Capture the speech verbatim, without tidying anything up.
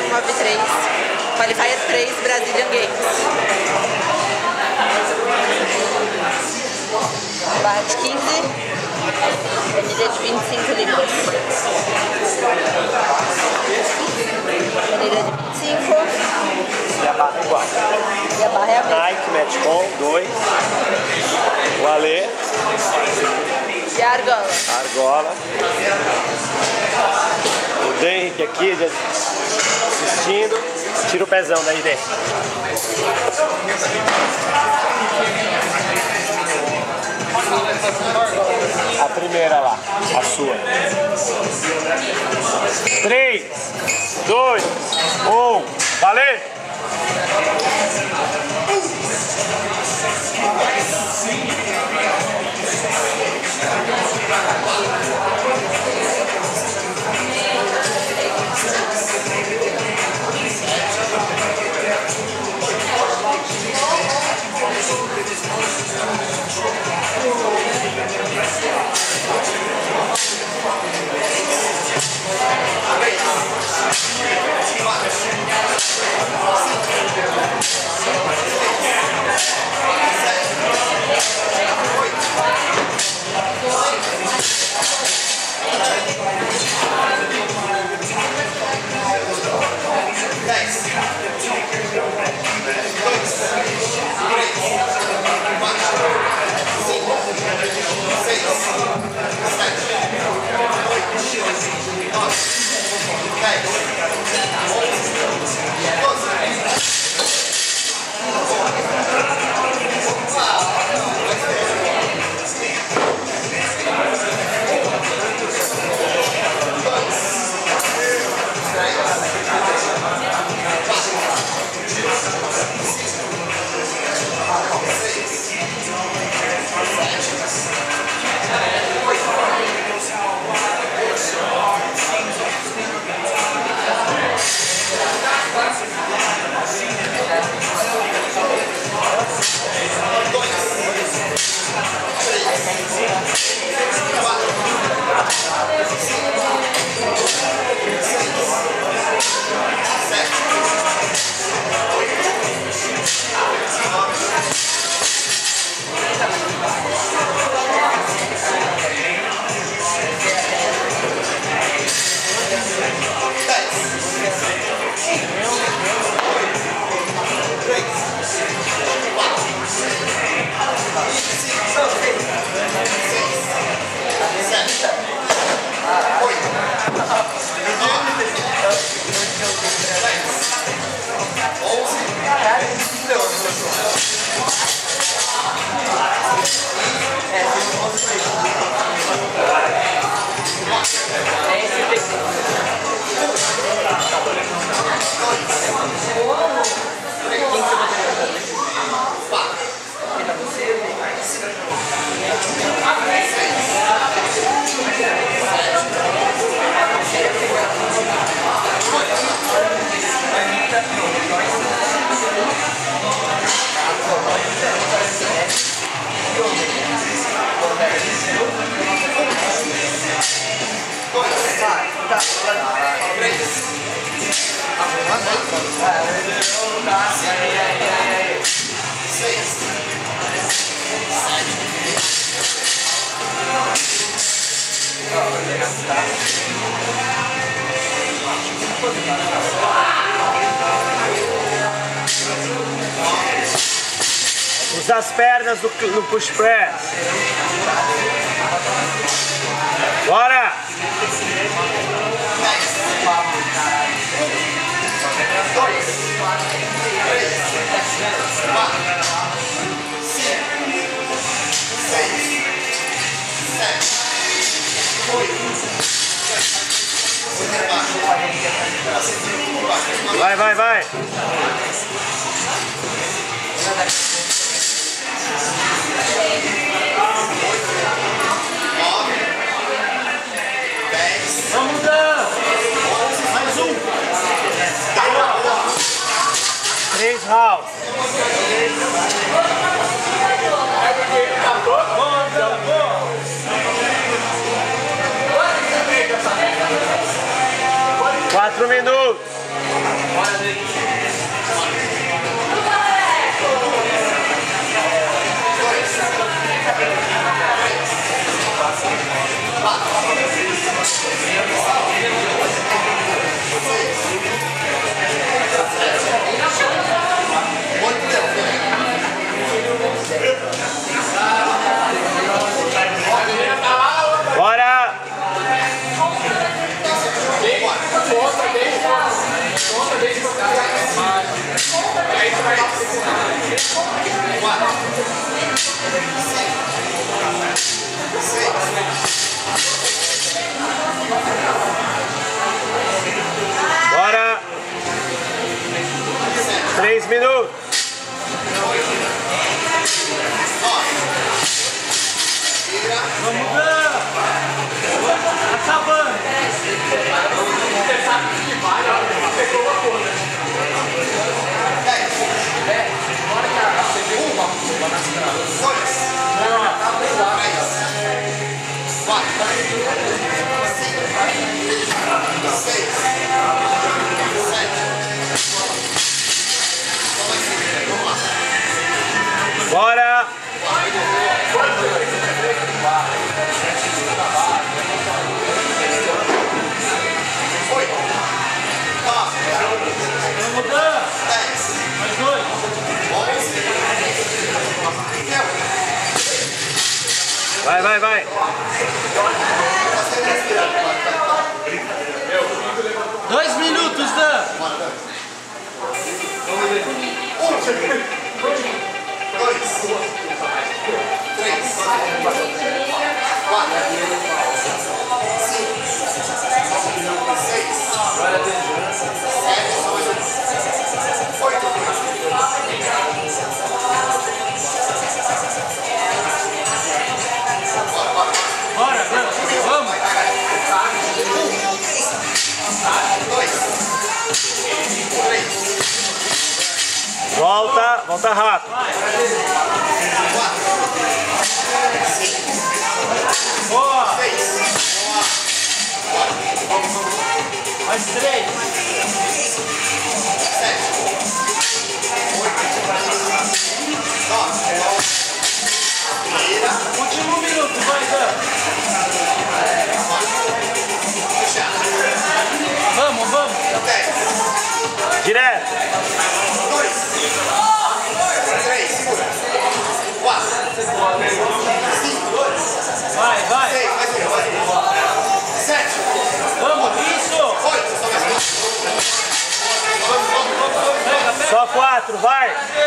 Move três, Qualifier três, Brazilian Games. Barra de quinze, medida de vinte e cinco libras. Medida de vinte e cinco. E a barra é igual. E a barra é a mesma. Nike, Metcon, dois. O Alê. E a argola. A argola. O Dan Henrique aqui, já assistindo. Tira o pezão daí dentro. A primeira lá, a sua. três, dois, um, valeu! Usa as pernas no, no push press. Bora! Vai, vai, vai! Vamos dar! Mais um! Três rounds! Quatro minutos! Vai, vai. Dois minutos, Dan. Bora, Dan. Vamos. Volta, volta rápido. Boa. Mais três. Último minuto, vai, Dan. Vamos, vamos. Direto. Vai, vai. Vamos, isso. Só quatro, vai.